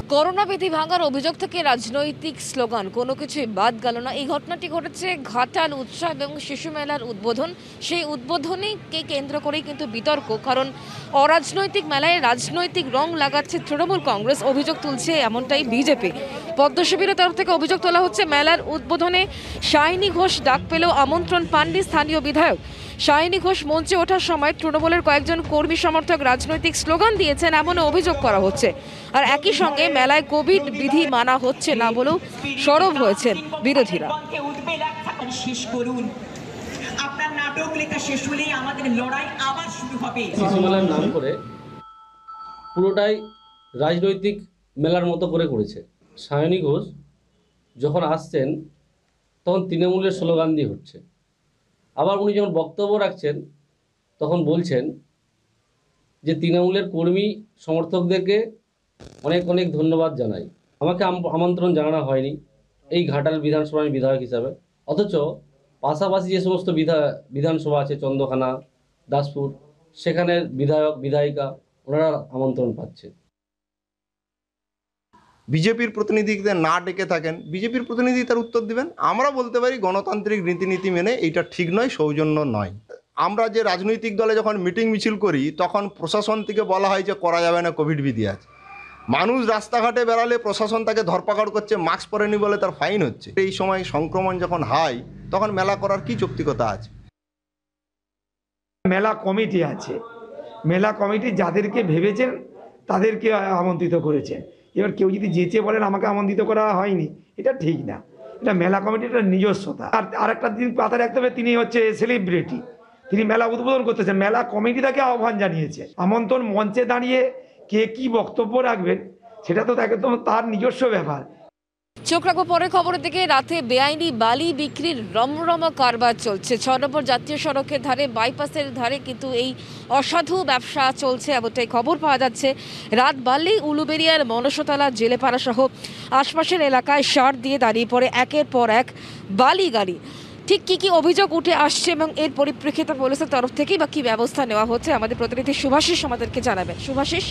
Corona বিধি ভাঙার অভিযোগ থেকে রাজনৈতিক স্লোগান কোনো কিছুই বাদ গেল না। এই ঘটনাটি ঘটেছে ঘাটাল উৎসব এবং শিশু মেলার উদ্বোধন। সেই উদ্বোধনীকে কেন্দ্র করেই কিন্তু বিতর্ক, কারণ অরাজনৈতিক মেলায় রাজনৈতিক রং লাগাচ্ছে তৃণমূল কংগ্রেস, অভিযোগ তুলছে এমনটাই বিজেপি। পদ্ম শিবিরের তরফ থেকে অভিযোগ তোলা হচ্ছে, মেলার উদ্বোধনে সায়নী ঘোষ ডাক পেলেও আমন্ত্রণ পাননি স্থানীয় বিধায়ক। সায়নী ঘোষ মঞ্চে ওঠার সময় তৃণমূলের কয়েকজন কর্মী সমর্থক রাজনৈতিক স্লোগান দিয়েছেন এমন অভিযোগ করা হচ্ছে। আর একই সঙ্গে মেলায় কোভিড বিধি মানা হচ্ছে না বলেও সরব হয়েছেন বিরোধীরা। আপনার নাটক লেখা শেষ হলেই আমাদের লড়াই আবার শুরু হবে। শিশু মেলার নাম করে পুরোটাই রাজনৈতিক মেলার মতো করে করেছে। সায়নী ঘোষ যখন আসছেন তখন তৃণমূলের স্লোগান দিয়ে হচ্ছে, আবার উনি যখন বক্তব্য রাখছেন তখন বলছেন যে তৃণমূলের কর্মী সমর্থকদেরকে অনেক অনেক ধন্যবাদ জানাই, আমাকে আমন্ত্রণ জানানো হয়নি এই ঘাটাল বিধানসভার বিধায়ক হিসাবে। অথচ পাশাপাশি যে সমস্ত বিধানসভা আছে, চন্দ্রখানা, দাসপুর, সেখানের বিধায়ক বিধায়িকা ওনারা আমন্ত্রণ পাচ্ছে। বিজেপির প্রতিনিধিদের না ডেকে থাকেন, বিজেপির প্রতিনিধি তার উত্তর দিবেন। আমরা বলতে পারি গণতান্ত্রিক রীতিনীতি মেনে এইটা ঠিক নয়, সৌজন্য নয়। আমরা যে রাজনৈতিক দলে যখন মিটিং মিছিল করি তখন প্রশাসন থেকে বলা হয় যে করা যাবে না, কোভিড বিধি আছে। মানুষ রাস্তাঘাটে বেড়ালে প্রশাসন তাকে ধরপাকড় করছে, মাস্ক পরেনি বলে তার ফাইন হচ্ছে। এই সময় সংক্রমণ যখন হয় তখন মেলা করার কি যৌক্তিকতা আছে? মেলা কমিটি আছে, মেলা কমিটি যাদেরকে ভেবেছেন তাদেরকে আমন্ত্রিত করেছেন। এবার কেউ যদি যেচে বলেন আমাকে আমন্ত্রিত করা হয়নি, এটা ঠিক না। এটা মেলা কমিটির নিজস্বতা। আর আরেকটা দিন মাথায় রাখতে হবে, তিনি হচ্ছে সেলিব্রিটি, তিনি মেলা উদ্বোধন করতেছেন, মেলা কমিটি তাকে আহ্বান জানিয়েছে। আমন্ত্রণ মঞ্চে দাঁড়িয়ে কে কি বক্তব্য রাখবেন সেটা তো একদম তার নিজস্ব ব্যাপার। চোখ রাখবো পরের খবরের দিকে। রাতে বেআইনি বালি বিক্রির রমরমা কারবার চলছে 6 নম্বর জাতীয় সড়কের ধারে, বাইপাসের ধারে কিন্তু এই অসাধু ব্যবসা চলছে এমনটাই খবর পাওয়া যাচ্ছে। রাত বাড়লেই উলুবেড়িয়ার মনসতলা, জেলেপাড়া সহ আশপাশের এলাকায় সার দিয়ে দাঁড়িয়ে পড়ে একের পর এক বালি গাড়ি। ঠিক কি কি অভিযোগ উঠে আসছে এবং এর পরিপ্রেক্ষিতে পুলিশের তরফ থেকেই বা কি ব্যবস্থা নেওয়া হচ্ছে, আমাদের প্রতিনিধি শুভাশিস আমাদেরকে জানাবেন। শুভাশিস,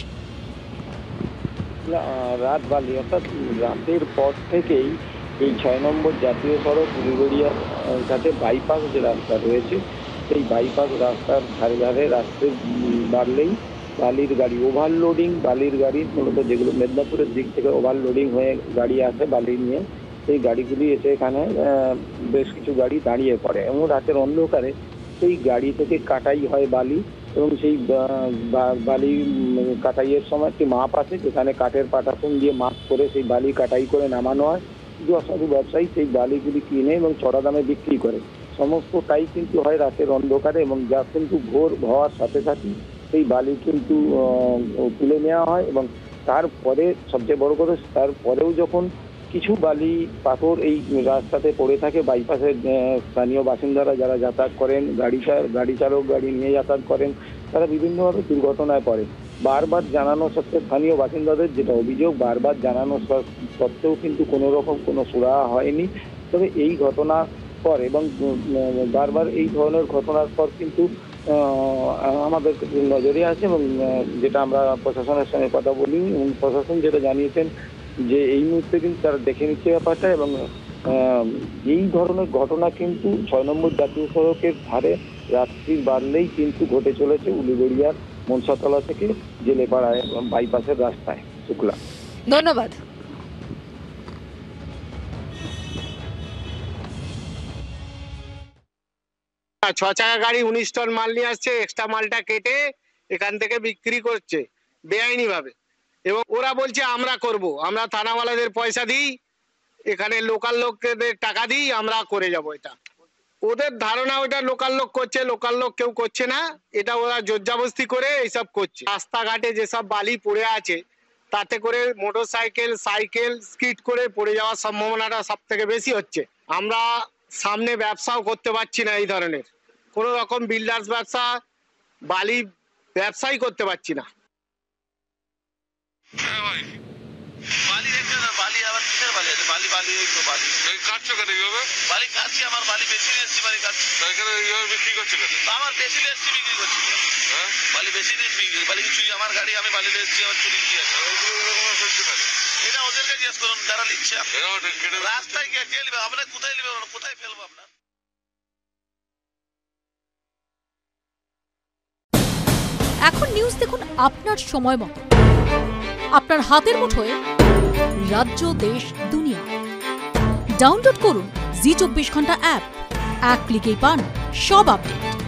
রাত বালি অর্থাৎ রাতের পর থেকেই এই 6 নম্বর জাতীয় সড়ক উলুবেড়িয়ার কাছে বাইপাস যে রাস্তা রয়েছে, সেই বাইপাস রাস্তার ধারে ধারে রাস্তায় বাড়লেই বালির গাড়ি, ওভারলোডিং বালির গাড়ি, মূলত যেগুলো মেদিনীপুরের দিক থেকে ওভারলোডিং হয়ে গাড়ি আসে বালি নিয়ে, সেই গাড়িগুলি এসে এখানে বেশ কিছু গাড়ি দাঁড়িয়ে পড়ে এবং রাতের অন্ধকারে সেই গাড়ি থেকে কাটাই হয় বালি। এবং সেই বালি কাটাইয়ের সময় একটি মাপ আছে, যেখানে কাঠের পাটাতন দিয়ে মাপ করে সেই বালি কাটাই করে নামানো হয়। কিছু অসাধু ব্যবসায়ী সেই বালিগুলি কিনে এবং চড়া দামে বিক্রি করে। সমস্তটাই কিন্তু হয় রাতের অন্ধকারে, এবং যা কিন্তু ভোর হওয়ার সাথে সাথে সেই বালি কিন্তু তুলে নেওয়া হয়। এবং তারপরে সবচেয়ে বড় কথা, তারপরেও যখন কিছু বালি পাথর এই রাস্তাতে পড়ে থাকে, বাইপাসের স্থানীয় বাসিন্দারা যারা যাতায়াত করেন, গাড়ি চালক গাড়ি নিয়ে যাতায়াত করেন, তারা বিভিন্নভাবে দুর্ঘটনায় পড়ে। বারবার জানানো সত্ত্বেও স্থানীয় বাসিন্দাদের যেটা অভিযোগ, বারবার জানানো সত্ত্বেও কিন্তু কোনো রকম কোনো সুরাহা হয়নি। তবে এই ঘটনার পর এবং বারবার এই ধরনের ঘটনার পর কিন্তু আমাদের নজরে আছে, এবং যেটা আমরা প্রশাসনের সঙ্গে কথা বলি, এবং প্রশাসন যেটা জানিয়েছেন যে এই মুহূর্তে কিন্তু তারা দেখে নিচ্ছে ব্যাপারটা, এবং এই ধরনের ঘটনা কিন্তু 6 নম্বর জাতীয় সড়কের ধারে রাত্রি বাড়লেই কিন্তু ঘটে চলেছে উলুবেড়িয়ার মনসাতলা থেকে জেলেপাড়ায় বাইপাসের রাস্তায়। শুক্লা, ধন্যবাদ। ছ চাকা গাড়ি 19 টন মাল নিয়ে আসছে, এক্সট্রা মালটা কেটে এখান থেকে বিক্রি করছে বেআইনি ভাবে। এবং ওরা বলছে আমরা করব, আমরা থানাওয়ালাদের পয়সা দিই, এখানে লোকাল লোকদের টাকা দিই, আমরা করে যাব। এটা ওদের ধারণা, ওটা লোকাল লোক করছে, লোকাল লোক কেউ করছে না, এটা ওরা জোরজবস্তি করে এইসব করছে। রাস্তাঘাটে যেসব বালি পড়ে আছে তাতে করে মোটর সাইকেল স্কিড করে পড়ে যাওয়ার সম্ভাবনাটা সব থেকে বেশি হচ্ছে। আমরা সামনে ব্যবসাও করতে পারছি না, এই ধরনের কোনো রকম বিল্ডার্স ব্যবসা, বালি ব্যবসাই করতে পারছি না। বালি রেখে না, বালি আবার কিসের বালি আছে? বালি তো বালি কাটছো কেন এইভাবে? বালি কাটছি, আমার বালি বেশি নিয়ে এসছি, বালি কাটছি। এখানে এইভাবে বিক্রি করছো কেন? আমার বেশি নিয়ে এসছি, বিক্রি করছি। হ্যাঁ, বালি বেশি নিয়ে বিক্রি, বালি চুরি, আমার গাড়ি, আমি বালি নিয়ে এসছি, আমার চুরি কি আছে? এটা জিজ্ঞেস করুন যারা নিচ্ছে রাস্তায় গিয়ে কে নেবে আপনার কোথায় নেবে কোথায় ফেলবো আপনার। এখন নিউজ দেখুন আপনার সময় মতো, আপনার হাতের মুঠোয়, রাজ্য দেশ দুনিয়া। ডাউনলোড করুন জি 24 ঘন্টা অ্যাপ, এক ক্লিকেই পান সব আপডেট।